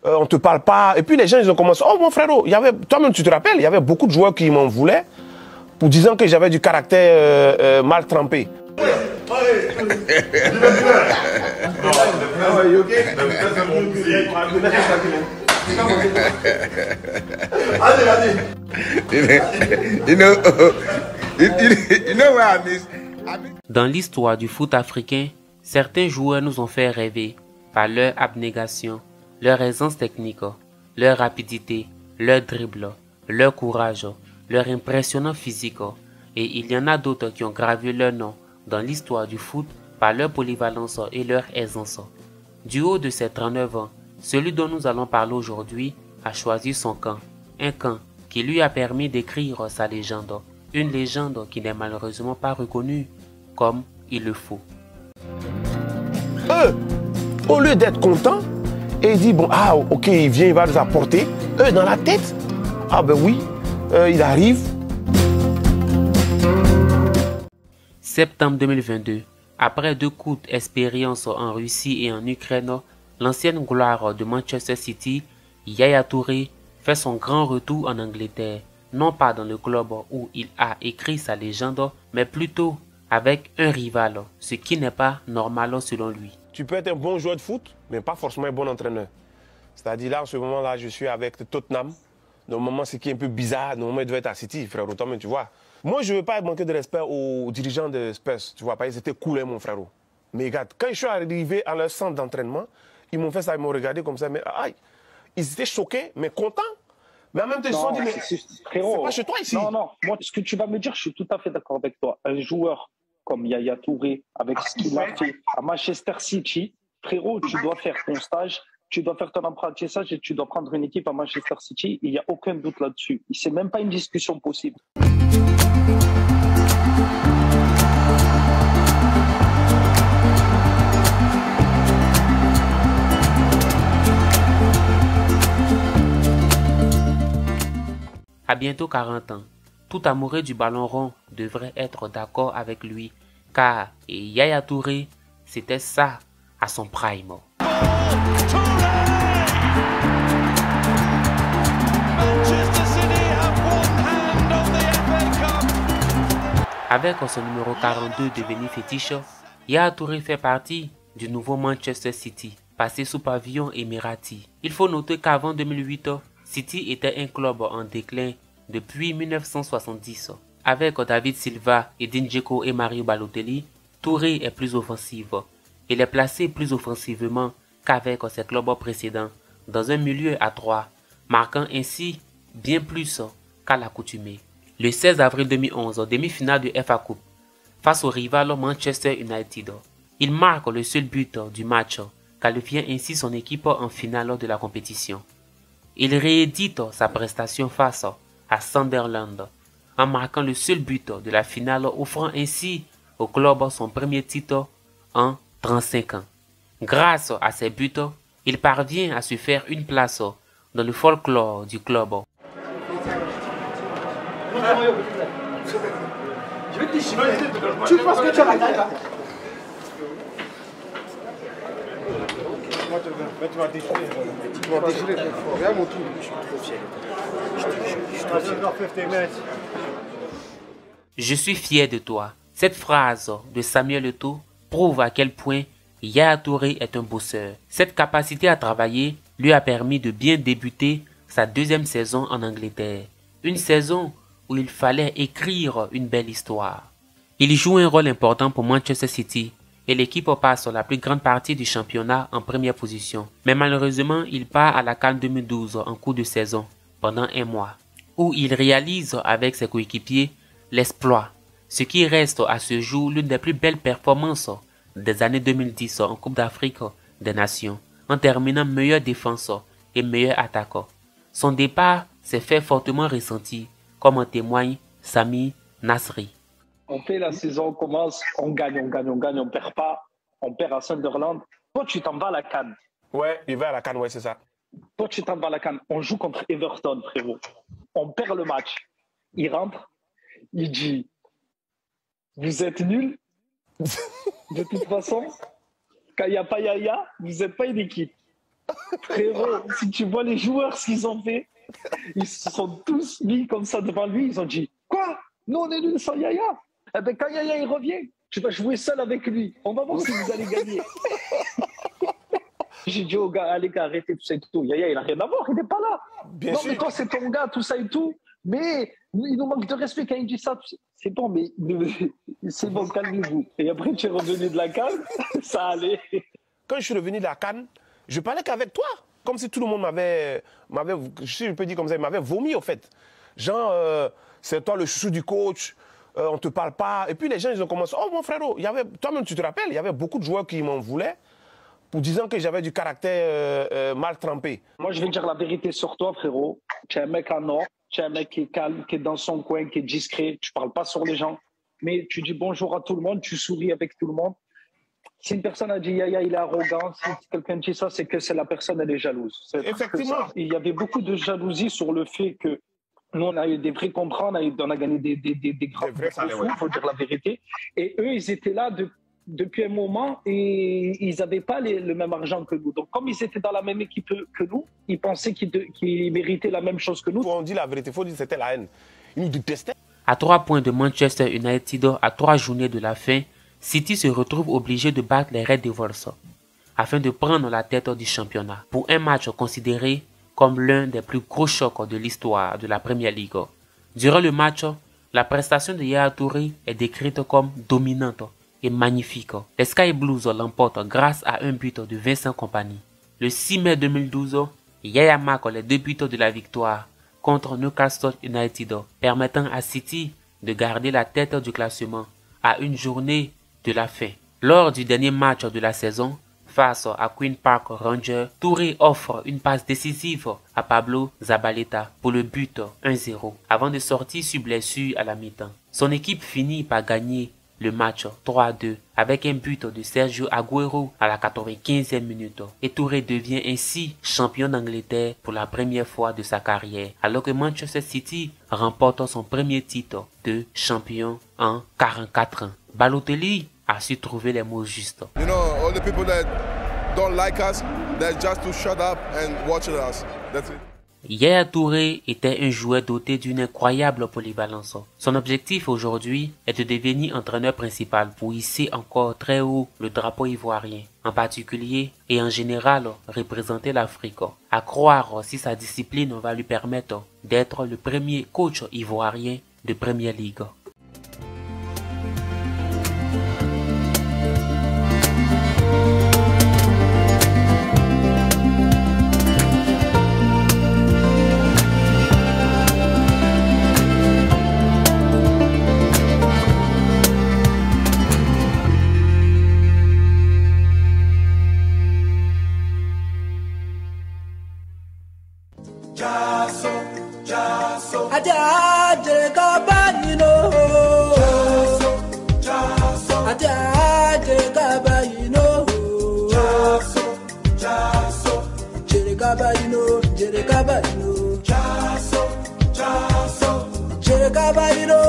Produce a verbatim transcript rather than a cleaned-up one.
euh, on ne te parle pas. Et puis les gens, ils ont commencé, oh mon frérot, il y avait, toi-même tu te rappelles, il y avait beaucoup de joueurs qui m'en voulaient pour disant que j'avais du caractère euh, euh, mal trempé. Dans l'histoire du foot africain, certains joueurs nous ont fait rêver par leur abnégation, leur aisance technique, leur rapidité, leur dribble, leur courage, leur impressionnant physique. Et il y en a d'autres qui ont gravé leur nom dans l'histoire du foot par leur polyvalence et leur aisance. Du haut de ses trente-neuf ans, celui dont nous allons parler aujourd'hui a choisi son camp, un camp qui lui a permis d'écrire sa légende, une légende qui n'est malheureusement pas reconnue comme il le faut. Eux, au lieu d'être contents, et ils disent, bon, ah ok, il vient, il va nous apporter, eux dans la tête, ah ben oui, euh, il arrive. Septembre deux mille vingt-deux, après deux courtes expériences en Russie et en Ukraine, l'ancienne gloire de Manchester City, Yaya Touré, fait son grand retour en Angleterre, non pas dans le club où il a écrit sa légende, mais plutôt avec un rival, ce qui n'est pas normal selon lui. Tu peux être un bon joueur de foot, mais pas forcément un bon entraîneur. C'est-à-dire là, en ce moment-là, je suis avec Tottenham. Normalement, ce qui est un peu bizarre, normalement, il devait être à City, frère, autant, tu vois. Moi, je ne veux pas manquer de respect aux dirigeants de Spurs, tu vois, parce qu'ils étaient cool, hein, mon frérot. Mais regarde, quand je suis arrivé à leur centre d'entraînement, ils m'ont fait ça, ils m'ont regardé comme ça, mais aïe, ils étaient choqués, mais contents. Mais en même temps, ils se sont dit, mais c'est pas chez toi ici. Non, non, moi, ce que tu vas me dire, je suis tout à fait d'accord avec toi. Un joueur comme Yaya Touré, avec ce qu'il a fait à Manchester City, frérot, tu dois faire ton stage, tu dois faire ton apprentissage et tu dois prendre une équipe à Manchester City. Il n'y a aucun doute là-dessus. Ce n'est même pas une discussion possible. À bientôt quarante ans, tout amoureux du ballon rond devrait être d'accord avec lui, car Yaya Touré, c'était ça à son prime. Avec son numéro quarante-deux devenu fétiche, Yaya Touré fait partie du nouveau Manchester City, passé sous pavillon émirati. Il faut noter qu'avant deux mille huit, City était un club en déclin depuis mille neuf cent soixante-dix. Avec David Silva, Edin Dzeko et Mario Balotelli, Touré est plus offensif. Il est placé plus offensivement qu'avec ses clubs précédents, dans un milieu à trois, marquant ainsi bien plus qu'à l'accoutumée. Le seize avril deux mille onze, demi-finale de F A Cup, face au rival Manchester United, il marque le seul but du match, qualifiant ainsi son équipe en finale de la compétition. Il réédite sa prestation face à Sunderland, en marquant le seul but de la finale, offrant ainsi au club son premier titre en trente-cinq ans. Grâce à ses buts, il parvient à se faire une place dans le folklore du club. Je vais te déchirer. Tu penses que tu as la taille là? Tu vas déchirer. Tu vas déchirer très fort. Regarde mon tour. Je suis trop fier. Je suis fier de toi. Cette phrase de Samuel Eto'o prouve à quel point Yaya Touré est un bosseur. Cette capacité à travailler lui a permis de bien débuter sa deuxième saison en Angleterre. Une saison où il fallait écrire une belle histoire. Il joue un rôle important pour Manchester City et l'équipe passe la plus grande partie du championnat en première position. Mais malheureusement, il part à la CAN deux mille douze en cours de saison, pendant un mois, où il réalise avec ses coéquipiers l'exploit, ce qui reste à ce jour l'une des plus belles performances des années deux mille dix en Coupe d'Afrique des Nations, en terminant meilleur défenseur et meilleur attaquant. Son départ s'est fait fortement ressentir, comme en témoigne Sami Nasri. On fait la saison, on commence, on gagne, on gagne, on gagne, on perd pas, on perd à Sunderland. Toi, tu t'en vas à la CAN. Ouais, il va à la CAN, ouais, c'est ça. Toi, tu t'en vas à la CAN. On joue contre Everton, frérot. On perd le match. Il rentre, il dit « Vous êtes nuls. De toute façon, quand il n'y a pas Yaya, vous n'êtes pas une équipe. » Frérot, si tu vois les joueurs, ce qu'ils ont fait, ils se sont tous mis comme ça devant lui. Ils ont dit, quoi? Nous, on est nuls sans Yaya. Eh bien, quand Yaya il revient, tu vas jouer seul avec lui. On va voir si vous allez gagner. J'ai dit aux gars, allez, gars, arrêtez tout ça et tout. Yaya, il n'a rien à voir, il n'est pas là. Bien non, sûr. mais toi, c'est ton gars, tout ça et tout. Mais il nous manque de respect quand il dit ça. C'est bon, mais c'est bon, calmez-vous. Et après, tu es revenu de la calme, ça allait. Quand je suis revenu de la CAN, je parlais qu'avec toi. Comme si tout le monde m'avait, m'avait, si je peux dire comme ça, il m'avait vomi, au fait. Genre, euh, c'est toi le chouchou du coach, euh, on ne te parle pas. Et puis les gens, ils ont commencé, oh mon frérot, il y avait, toi-même tu te rappelles, il y avait beaucoup de joueurs qui m'en voulaient pour disant que j'avais du caractère euh, euh, mal trempé. Moi, je vais dire la vérité sur toi, frérot. Tu es un mec en or, tu es un mec qui est calme, qui est dans son coin, qui est discret, tu ne parles pas sur les gens, mais tu dis bonjour à tout le monde, tu souris avec tout le monde. Si une personne a dit Yaya, il est arrogant, si quelqu'un dit ça, c'est que c'est la personne, elle est jalouse. C'est Effectivement. Il y avait beaucoup de jalousie sur le fait que nous, on a eu des vrais contrats, on a, eu, on a gagné des, des, des, des grands Des vrais salaires, il faut dire la vérité. Et eux, ils étaient là de, depuis un moment et ils n'avaient pas les, le même argent que nous. Donc, comme ils étaient dans la même équipe que nous, ils pensaient qu'ils, de, qu'ils méritaient la même chose que nous. On dit la vérité, il faut dire que c'était la haine. Ils nous détestaient. À trois points de Manchester United, à trois journées de la fin, City se retrouve obligé de battre les Red Devils afin de prendre la tête du championnat pour un match considéré comme l'un des plus gros chocs de l'histoire de la Premier League. Durant le match, la prestation de Yaya Touré est décrite comme dominante et magnifique. Les Sky Blues l'emportent grâce à un but de Vincent Kompany. Le six mai deux mille douze, Yaya marque les deux buts de la victoire contre Newcastle United, permettant à City de garder la tête du classement à une journée de la fin. Lors du dernier match de la saison, face à Queen Park Rangers, Touré offre une passe décisive à Pablo Zabaleta pour le but un zéro, avant de sortir sur blessure à la mi-temps. Son équipe finit par gagner le match trois à deux avec un but de Sergio Aguero à la quatre-vingt-quinzième minute. Et Touré devient ainsi champion d'Angleterre pour la première fois de sa carrière, alors que Manchester City remporte son premier titre de champion en quarante-quatre ans. Balotelli a su trouver les mots justes. You know, all the people that don't like us, they're just to shut up and watch us. That's it. Yaya Touré était un joueur doté d'une incroyable polyvalence. Son objectif aujourd'hui est de devenir entraîneur principal pour hisser encore très haut le drapeau ivoirien, en particulier et en général représenter l'Afrique. À croire si sa discipline va lui permettre d'être le premier coach ivoirien de Premier League. Jere Caballo,